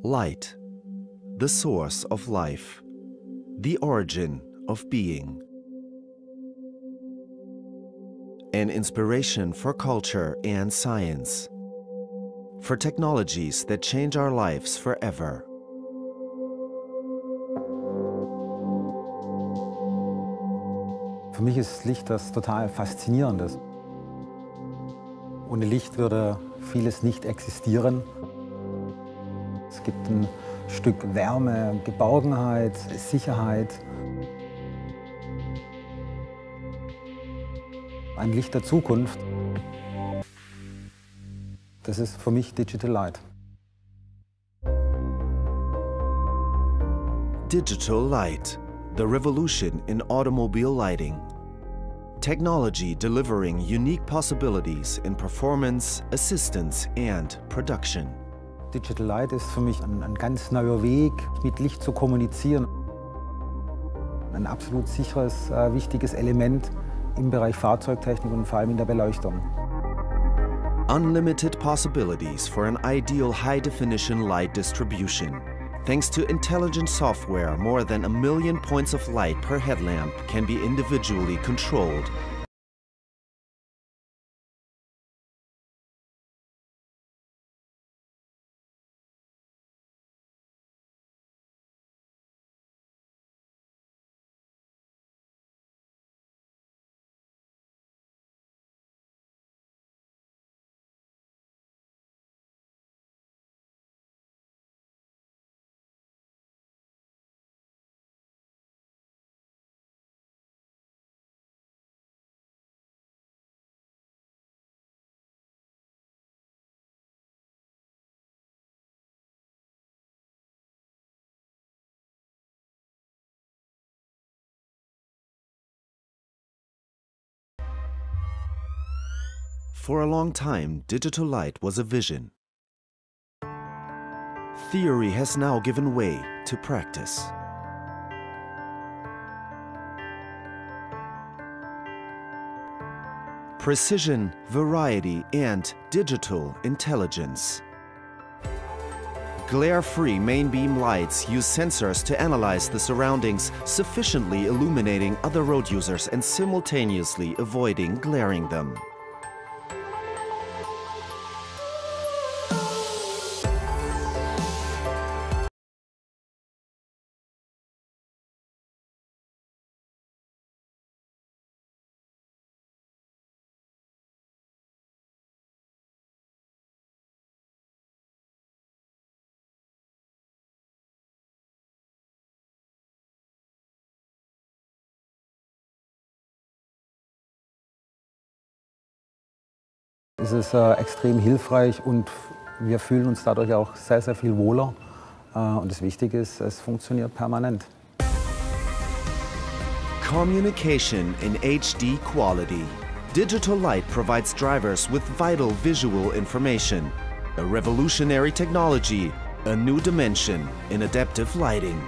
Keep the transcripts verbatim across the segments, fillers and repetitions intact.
Light, the source of life, the origin of being. An inspiration for culture and science, for technologies that change our lives forever. Für mich ist Licht das total Faszinierendes. Ohne Licht würde vieles nicht existieren. Es gibt ein Stück Wärme, Geborgenheit, Sicherheit. Ein Licht der Zukunft. Das ist für mich Digital Light. Digital Light, the revolution in automobile lighting. Technology delivering unique possibilities in performance, assistance and production. Digital Light ist für mich ein, ein ganz neuer Weg, mit Licht zu kommunizieren. Ein absolut sicheres, äh, wichtiges Element im Bereich Fahrzeugtechnik und vor allem in der Beleuchtung. Unlimited possibilities for an ideal high-definition light distribution. Thanks to intelligent software, more than a million points of light per headlamp can be individually controlled. For a long time, digital light was a vision. Theory has now given way to practice. Precision, variety, and digital intelligence. Glare-free main beam lights use sensors to analyze the surroundings, sufficiently illuminating other road users and simultaneously avoiding glaring them. Es ist äh, extrem hilfreich und wir fühlen uns dadurch auch sehr, sehr viel wohler. Äh, und das Wichtige ist, es funktioniert permanent. Communication in H D quality. Digital light provides drivers with vital visual information. A revolutionary technology, a new dimension in adaptive lighting.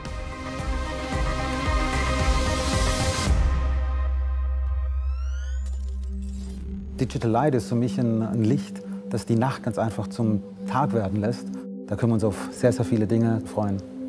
Digital Light ist für mich ein, ein Licht, das die Nacht ganz einfach zum Tag werden lässt. Da können wir uns auf sehr, sehr viele Dinge freuen.